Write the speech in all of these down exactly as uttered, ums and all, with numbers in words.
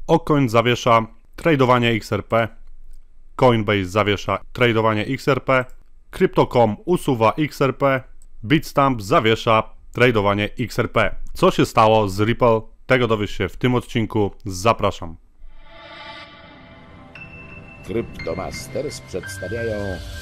Ocoin zawiesza tradowanie X R P, Coinbase zawiesza tradowanie X R P, Crypto kropka com usuwa X R P, Bitstamp zawiesza tradowanie X R P. Co się stało z Ripple? Tego dowiesz się w tym odcinku. Zapraszam. Cryptomasters przedstawiają...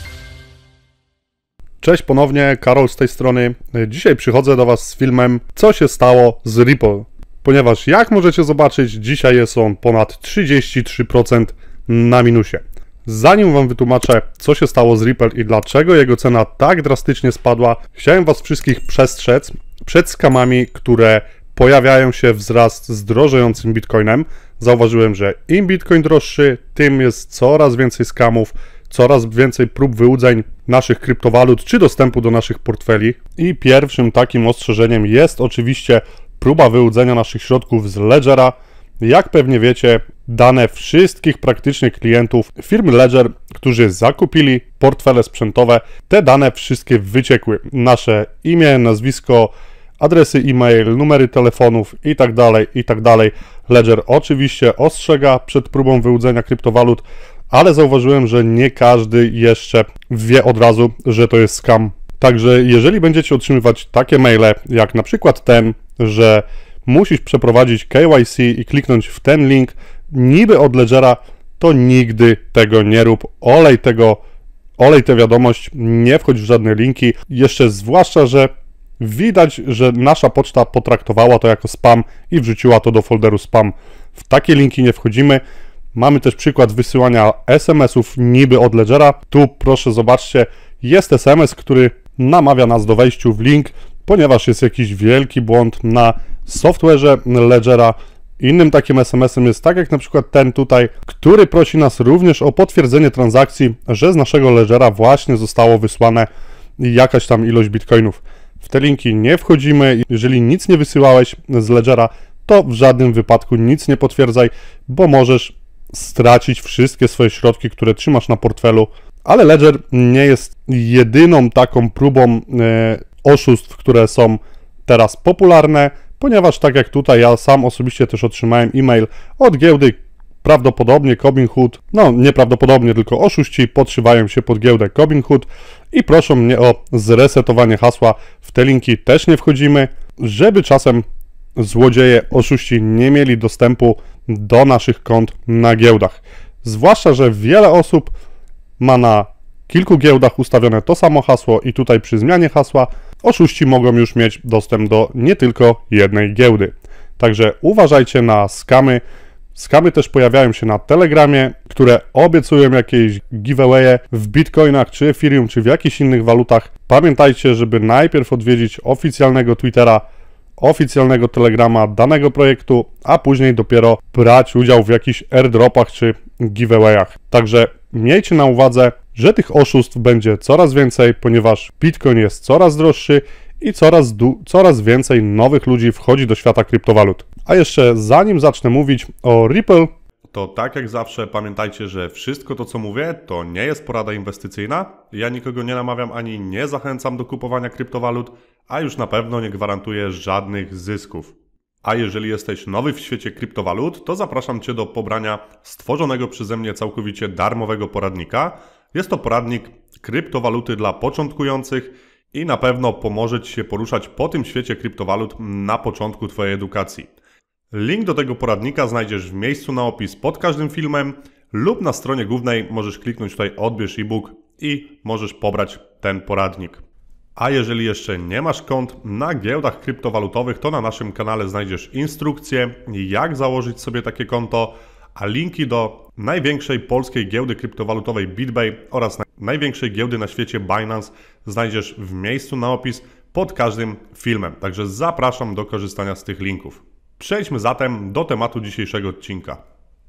Cześć ponownie, Karol z tej strony. Dzisiaj przychodzę do Was z filmem co się stało z Ripple. Ponieważ jak możecie zobaczyć, dzisiaj jest on ponad trzydzieści trzy procent na minusie. Zanim Wam wytłumaczę co się stało z Ripple i dlaczego jego cena tak drastycznie spadła, chciałem Was wszystkich przestrzec przed skamami, które pojawiają się wraz z drożejącym Bitcoinem. Zauważyłem, że im Bitcoin droższy, tym jest coraz więcej skamów, coraz więcej prób wyłudzeń naszych kryptowalut czy dostępu do naszych portfeli. I pierwszym takim ostrzeżeniem jest oczywiście próba wyłudzenia naszych środków z Ledgera. Jak pewnie wiecie, dane wszystkich praktycznie klientów firmy Ledger, którzy zakupili portfele sprzętowe, te dane wszystkie wyciekły. Nasze imię, nazwisko, adresy e-mail, numery telefonów i tak dalej, i tak dalej. Ledger oczywiście ostrzega przed próbą wyłudzenia kryptowalut, ale zauważyłem, że nie każdy jeszcze wie od razu, że to jest scam. Także jeżeli będziecie otrzymywać takie maile, jak na przykład ten, że musisz przeprowadzić K Y C i kliknąć w ten link, niby od Ledgera, to nigdy tego nie rób. Olej tego, olej tę wiadomość, nie wchodź w żadne linki. Jeszcze zwłaszcza, że widać, że nasza poczta potraktowała to jako spam i wrzuciła to do folderu spam. W takie linki nie wchodzimy. Mamy też przykład wysyłania S M S-ów niby od Ledgera. Tu proszę zobaczcie, jest S M S, który namawia nas do wejścia w link, ponieważ jest jakiś wielki błąd na software'ze Ledgera. Innym takim S M S-em jest tak jak na przykład ten tutaj, który prosi nas również o potwierdzenie transakcji, że z naszego Ledgera właśnie zostało wysłane jakaś tam ilość bitcoinów. W te linki nie wchodzimy. Jeżeli nic nie wysyłałeś z Ledgera, to w żadnym wypadku nic nie potwierdzaj, bo możesz stracić wszystkie swoje środki, które trzymasz na portfelu. Ale Ledger nie jest jedyną taką próbą e, oszustw, które są teraz popularne, ponieważ tak jak tutaj ja sam osobiście też otrzymałem e-mail od giełdy, prawdopodobnie Robinhood, no nieprawdopodobnie, tylko oszuści podszywają się pod giełdę Robinhood i proszą mnie o zresetowanie hasła. W te linki też nie wchodzimy, żeby czasem złodzieje, oszuści nie mieli dostępu do naszych kont na giełdach. Zwłaszcza, że wiele osób ma na kilku giełdach ustawione to samo hasło i tutaj przy zmianie hasła oszuści mogą już mieć dostęp do nie tylko jednej giełdy. Także uważajcie na skamy. Skamy też pojawiają się na Telegramie, które obiecują jakieś giveawaye w bitcoinach, czy Ethereum, czy w jakichś innych walutach. Pamiętajcie, żeby najpierw odwiedzić oficjalnego Twittera, oficjalnego Telegrama danego projektu, a później dopiero brać udział w jakichś airdropach czy giveawayach. Także miejcie na uwadze, że tych oszustw będzie coraz więcej, ponieważ Bitcoin jest coraz droższy i coraz, coraz więcej nowych ludzi wchodzi do świata kryptowalut. A jeszcze zanim zacznę mówić o Ripple, to tak jak zawsze pamiętajcie, że wszystko to co mówię to nie jest porada inwestycyjna. Ja nikogo nie namawiam ani nie zachęcam do kupowania kryptowalut, a już na pewno nie gwarantuję żadnych zysków. A jeżeli jesteś nowy w świecie kryptowalut, to zapraszam Cię do pobrania stworzonego przeze mnie całkowicie darmowego poradnika. Jest to poradnik kryptowaluty dla początkujących i na pewno pomoże Ci się poruszać po tym świecie kryptowalut na początku Twojej edukacji. Link do tego poradnika znajdziesz w miejscu na opis pod każdym filmem lub na stronie głównej możesz kliknąć tutaj odbierz e-book i możesz pobrać ten poradnik. A jeżeli jeszcze nie masz kont na giełdach kryptowalutowych, to na naszym kanale znajdziesz instrukcję, jak założyć sobie takie konto, a linki do największej polskiej giełdy kryptowalutowej BitBay oraz największej giełdy na świecie Binance znajdziesz w miejscu na opis pod każdym filmem. Także zapraszam do korzystania z tych linków. Przejdźmy zatem do tematu dzisiejszego odcinka.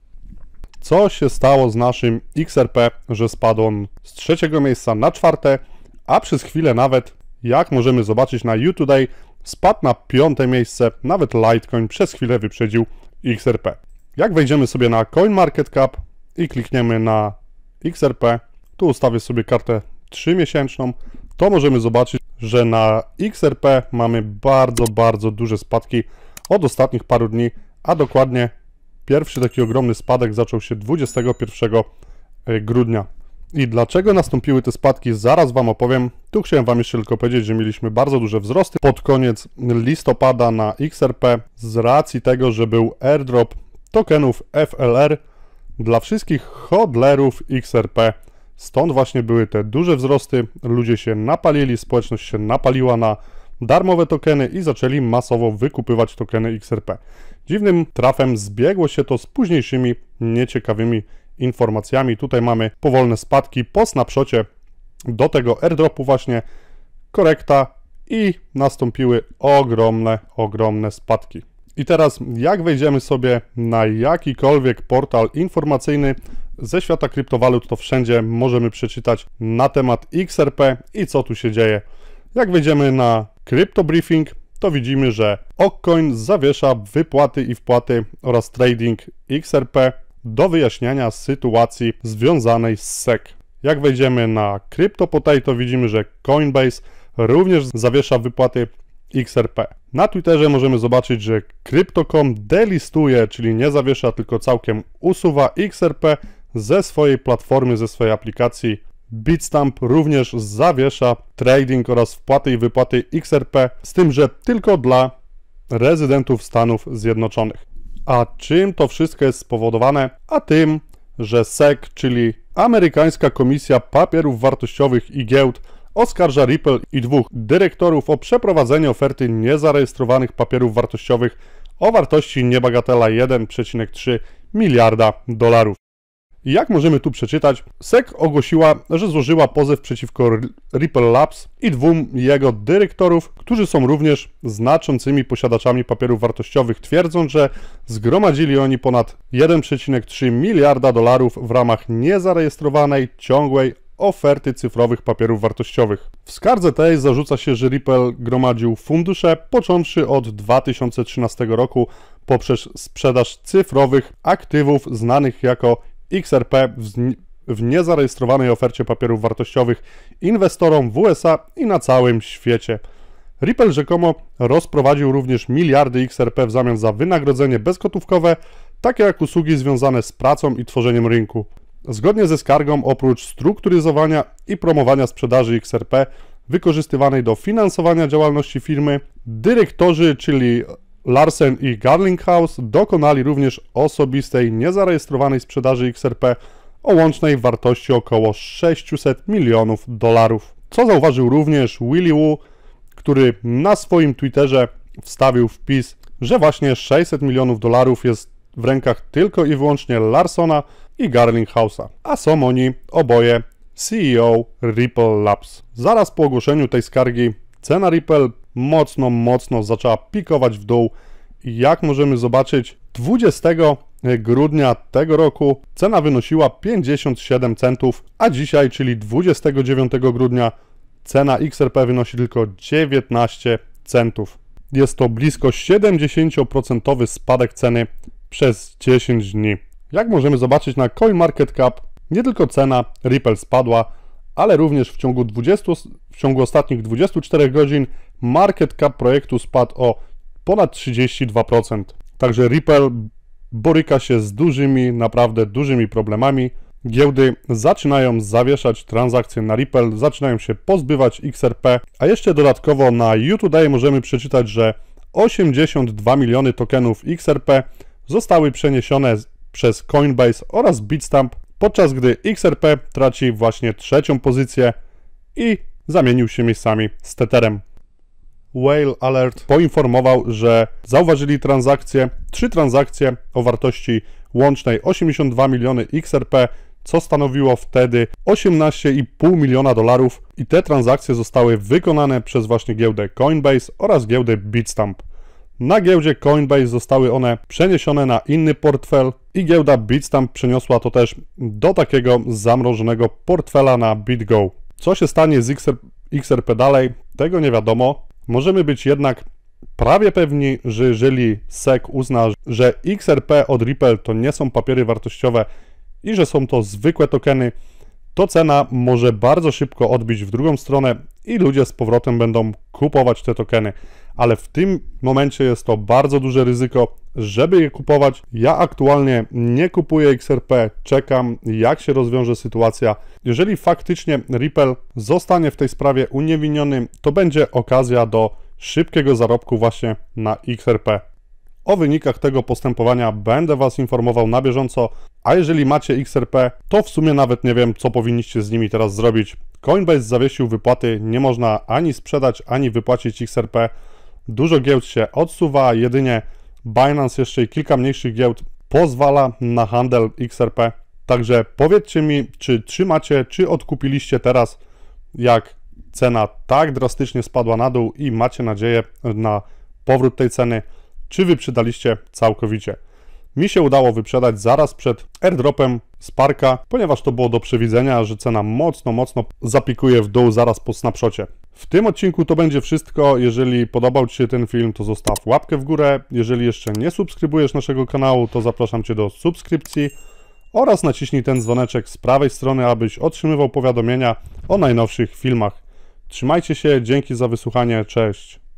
Co się stało z naszym X R P, że spadł on z trzeciego miejsca na czwarte, a przez chwilę nawet, jak możemy zobaczyć na U-Today, spadł na piąte miejsce, nawet Litecoin przez chwilę wyprzedził X R P. Jak wejdziemy sobie na CoinMarketCap i klikniemy na X R P, tu ustawię sobie kartę trzymiesięczną, to możemy zobaczyć, że na X R P mamy bardzo, bardzo duże spadki od ostatnich paru dni, a dokładnie pierwszy taki ogromny spadek zaczął się dwudziestego pierwszego grudnia. I dlaczego nastąpiły te spadki, zaraz Wam opowiem. Tu chciałem Wam jeszcze tylko powiedzieć, że mieliśmy bardzo duże wzrosty pod koniec listopada na X R P z racji tego, że był airdrop tokenów F L R dla wszystkich hodlerów X R P. Stąd właśnie były te duże wzrosty, ludzie się napalili, społeczność się napaliła na darmowe tokeny i zaczęli masowo wykupywać tokeny X R P. Dziwnym trafem zbiegło się to z późniejszymi nieciekawymi informacjami. Tutaj mamy powolne spadki po snapshocie do tego airdropu właśnie, korekta i nastąpiły ogromne, ogromne spadki. I teraz jak wejdziemy sobie na jakikolwiek portal informacyjny ze świata kryptowalut, to wszędzie możemy przeczytać na temat X R P i co tu się dzieje. Jak wejdziemy na Crypto Briefing, to widzimy, że Okcoin zawiesza wypłaty i wpłaty oraz trading X R P do wyjaśniania sytuacji związanej z S E C. Jak wejdziemy na CryptoPotato, widzimy, że Coinbase również zawiesza wypłaty X R P. Na Twitterze możemy zobaczyć, że Crypto kropka com delistuje, czyli nie zawiesza, tylko całkiem usuwa X R P ze swojej platformy, ze swojej aplikacji. Bitstamp również zawiesza trading oraz wpłaty i wypłaty X R P, z tym, że tylko dla rezydentów Stanów Zjednoczonych. A czym to wszystko jest spowodowane? A tym, że S E C, czyli Amerykańska Komisja Papierów Wartościowych i Giełd, oskarża Ripple i dwóch dyrektorów o przeprowadzenie oferty niezarejestrowanych papierów wartościowych o wartości niebagatela jeden przecinek trzy miliarda dolarów. I jak możemy tu przeczytać, S E C ogłosiła, że złożyła pozew przeciwko Ripple Labs i dwóm jego dyrektorów, którzy są również znaczącymi posiadaczami papierów wartościowych, twierdząc, że zgromadzili oni ponad jeden przecinek trzy miliarda dolarów w ramach niezarejestrowanej, ciągłej oferty cyfrowych papierów wartościowych. W skardze tej zarzuca się, że Ripple gromadził fundusze począwszy od dwa tysiące trzynastego roku poprzez sprzedaż cyfrowych aktywów znanych jako X R P w, w niezarejestrowanej ofercie papierów wartościowych inwestorom w U S A i na całym świecie. Ripple rzekomo rozprowadził również miliardy X R P w zamian za wynagrodzenie bezgotówkowe, takie jak usługi związane z pracą i tworzeniem rynku. Zgodnie ze skargą, oprócz strukturyzowania i promowania sprzedaży X R P wykorzystywanej do finansowania działalności firmy, dyrektorzy, czyli Larsen i Garlinghouse, dokonali również osobistej, niezarejestrowanej sprzedaży X R P o łącznej wartości około sześćset milionów dolarów. Co zauważył również Willy Woo, który na swoim Twitterze wstawił wpis, że właśnie sześćset milionów dolarów jest w rękach tylko i wyłącznie Larsona i Garlinghouse'a, a są oni oboje C E O Ripple Labs. Zaraz po ogłoszeniu tej skargi cena Ripple mocno, mocno zaczęła pikować w dół i jak możemy zobaczyć, dwudziestego grudnia tego roku cena wynosiła pięćdziesiąt siedem centów, a dzisiaj, czyli dwudziestego dziewiątego grudnia, cena X R P wynosi tylko dziewiętnaście centów. Jest to blisko siedemdziesiąt procent spadek ceny przez dziesięć dni. Jak możemy zobaczyć na CoinMarketCap, nie tylko cena Ripple spadła, ale również w ciągu, dwudziestu, w ciągu ostatnich dwudziestu czterech godzin market cap projektu spadł o ponad trzydzieści dwa procent. Także Ripple boryka się z dużymi, naprawdę dużymi problemami. Giełdy zaczynają zawieszać transakcje na Ripple, zaczynają się pozbywać X R P, a jeszcze dodatkowo na YouToday możemy przeczytać, że osiemdziesiąt dwa miliony tokenów X R P zostały przeniesione przez Coinbase oraz Bitstamp, podczas gdy X R P traci właśnie trzecią pozycję i zamienił się miejscami z Tetherem. Whale Alert poinformował, że zauważyli transakcje, trzy transakcje o wartości łącznej osiemdziesiąt dwa miliony X R P, co stanowiło wtedy osiemnaście i pół miliona dolarów i te transakcje zostały wykonane przez właśnie giełdę Coinbase oraz giełdę Bitstamp. Na giełdzie Coinbase zostały one przeniesione na inny portfel i giełda Bitstamp przeniosła to też do takiego zamrożonego portfela na BitGo. Co się stanie z X R P dalej, tego nie wiadomo. Możemy być jednak prawie pewni, że jeżeli S E C uzna, że X R P od Ripple to nie są papiery wartościowe i że są to zwykłe tokeny, to cena może bardzo szybko odbić w drugą stronę i ludzie z powrotem będą kupować te tokeny. ale w tym momencie jest to bardzo duże ryzyko, żeby je kupować. Ja aktualnie nie kupuję X R P, czekam jak się rozwiąże sytuacja. Jeżeli faktycznie Ripple zostanie w tej sprawie uniewinniony, to będzie okazja do szybkiego zarobku właśnie na X R P. O wynikach tego postępowania będę Was informował na bieżąco, a jeżeli macie X R P, to w sumie nawet nie wiem, co powinniście z nimi teraz zrobić. Coinbase zawiesił wypłaty, nie można ani sprzedać, ani wypłacić X R P. Dużo giełd się odsuwa, jedynie Binance jeszcze i kilka mniejszych giełd pozwala na handel X R P. Także powiedzcie mi, czy trzymacie, czy odkupiliście teraz, jak cena tak drastycznie spadła na dół i macie nadzieję na powrót tej ceny, czy wyprzedaliście całkowicie. Mi się udało wyprzedać zaraz przed airdropem Sparka, ponieważ to było do przewidzenia, że cena mocno, mocno zapikuje w dół zaraz po snapshocie. W tym odcinku to będzie wszystko. Jeżeli podobał Ci się ten film, to zostaw łapkę w górę. Jeżeli jeszcze nie subskrybujesz naszego kanału, to zapraszam Cię do subskrypcji oraz naciśnij ten dzwoneczek z prawej strony, abyś otrzymywał powiadomienia o najnowszych filmach. Trzymajcie się, dzięki za wysłuchanie, cześć!